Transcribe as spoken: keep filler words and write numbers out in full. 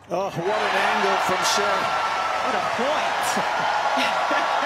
Oh, what an angle from Hsieh. What a point.